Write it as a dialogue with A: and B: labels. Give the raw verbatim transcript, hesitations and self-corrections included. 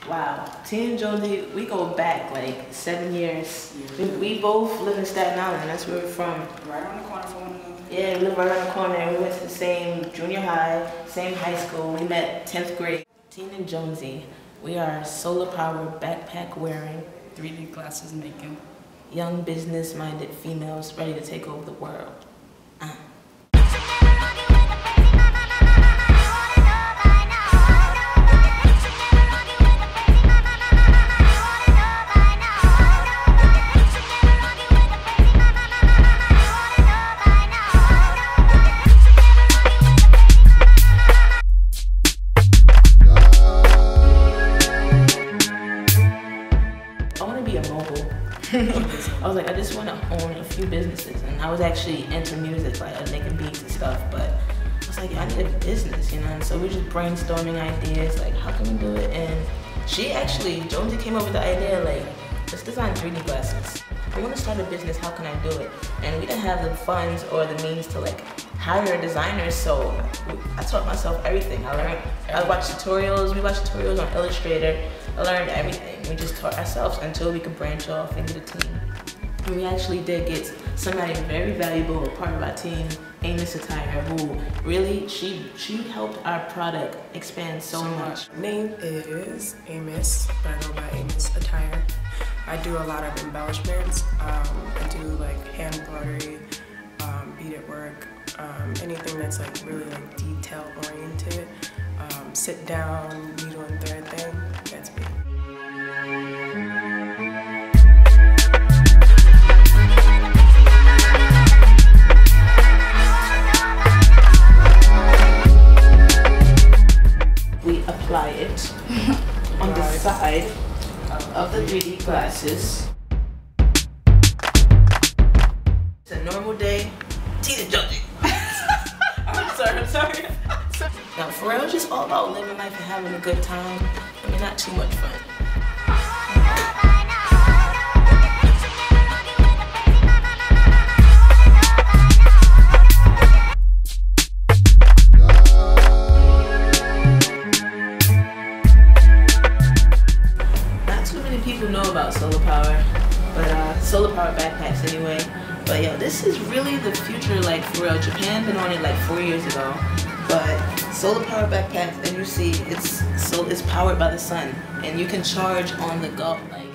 A: Wow, Teen Jonesy, we go back like seven years. Yeah. We, we both live in Staten Island, that's where we're from.
B: Right around the corner from one another.
A: Yeah, we live right around the corner. We went to the same junior high, same high school. We met tenth grade. Teen and Jonesy, we are solar powered, backpack wearing,
B: three D glasses making,
A: young business minded females ready to take over the world. Uh. I was like, I just want to own a few businesses, and I was actually into music, like making beats and stuff, but I was like, I need a business, you know, and so we were just brainstorming ideas, like, how can we do it? And she actually, Jonesy came up with the idea, like, let's design three D glasses. I want to start a business, how can I do it? And we didn't have the funds or the means to like hire designers, so I taught myself everything. I learned, I watched tutorials, we watched tutorials on Illustrator, I learned everything. We just taught ourselves until we could branch off and get a team. And we actually did get somebody very valuable, a part of our team, Amos Attire, who really, she she helped our product expand so much.
C: My name is Amos, but I go by Amos Attire. I do a lot of embellishments. Um, I do like hand embroidery, um, beaded work, um, anything that's like really like detail oriented. Um, sit down, needle and thread thing, that's me.
A: We apply it on the side of the three D glasses. It's a normal day. Teen and Jonesy. I'm sorry, I'm sorry. Now, for real, it's just all about living life and having a good time. I mean, not too much fun. People know about solar power, but uh, solar power backpacks anyway. But yeah, this is really the future, like for real. Japan been on it like four years ago, but solar power backpacks, and you see it's so it's powered by the sun, and you can charge on the go. Like